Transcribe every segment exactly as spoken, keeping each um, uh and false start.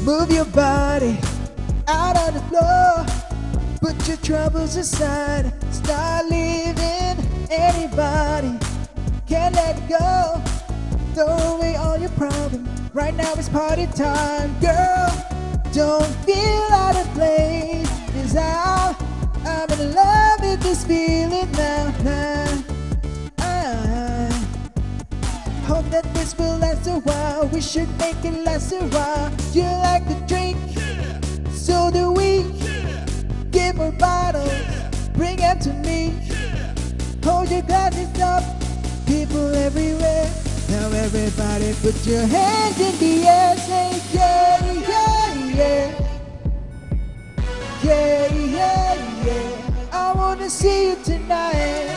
Move your body out on the floor. Put your troubles aside. Start living. Anybody can't let it go. Throw away all your problems. Right now it's party time, girl. Don't feel out of place. 'Cause I'm, I'm in love with this feeling now. now. I hope that this will last a while. We should make it last a while. You like to drink, so do we. Give her bottles, bring them to me. Hold your glasses up, people everywhere. Now everybody put your hands in the air. Say yeah, yeah, yeah. Yeah, yeah, yeah. I wanna see you tonight.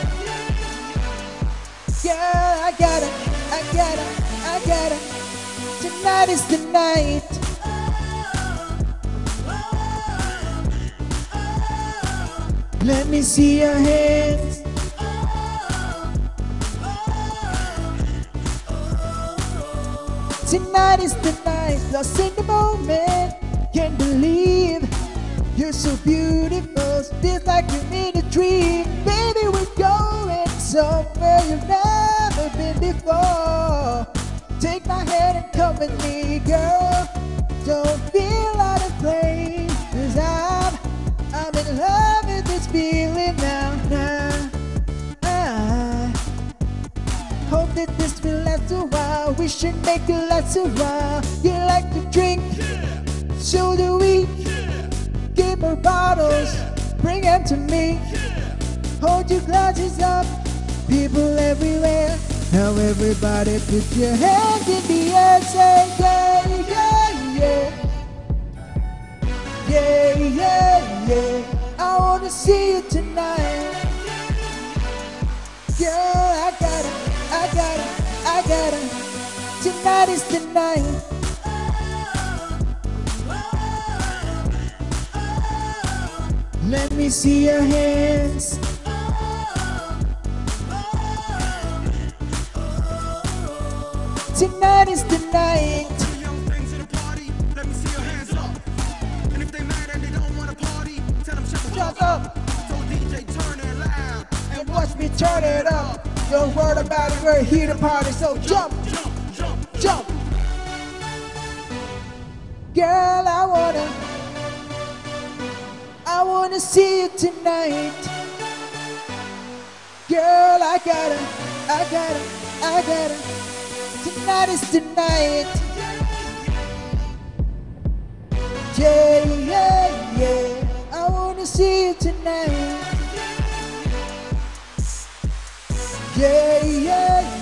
Girl, I gotta, I gotta, I gotta. Tonight is the night. Let me see your hands. Tonight is the night, lost in the moment. Can't believe you're so beautiful. Feels like you're in a dream. Baby, we're going somewhere you've never been before. Take my hand and come with me, girl. Don't feel out of place. 'Cause I'm, I'm in love with this feeling now, now. I hope that this will last a while. We should make it last a while. You like to drink, so do we. Give her bottles, bring them to me. Hold your glasses up, people everywhere. Now everybody put your hands in the air. Say yeah, yeah, yeah. Yeah, yeah, yeah. I wanna see you tonight. Girl, I gotta, I gotta, I gotta. Tonight is the night. Let me see your hands. Tonight is the night. Shut up. So D J turn it loud and watch me turn it up. Don't worry about it, we're here to party. So jump, jump, jump, jump. Girl, I wanna, I wanna see you tonight. Girl, I gotta, I gotta, I gotta. Tonight is the night. Yeah, yeah, yeah. I wanna see you tonight. Yeah, yeah,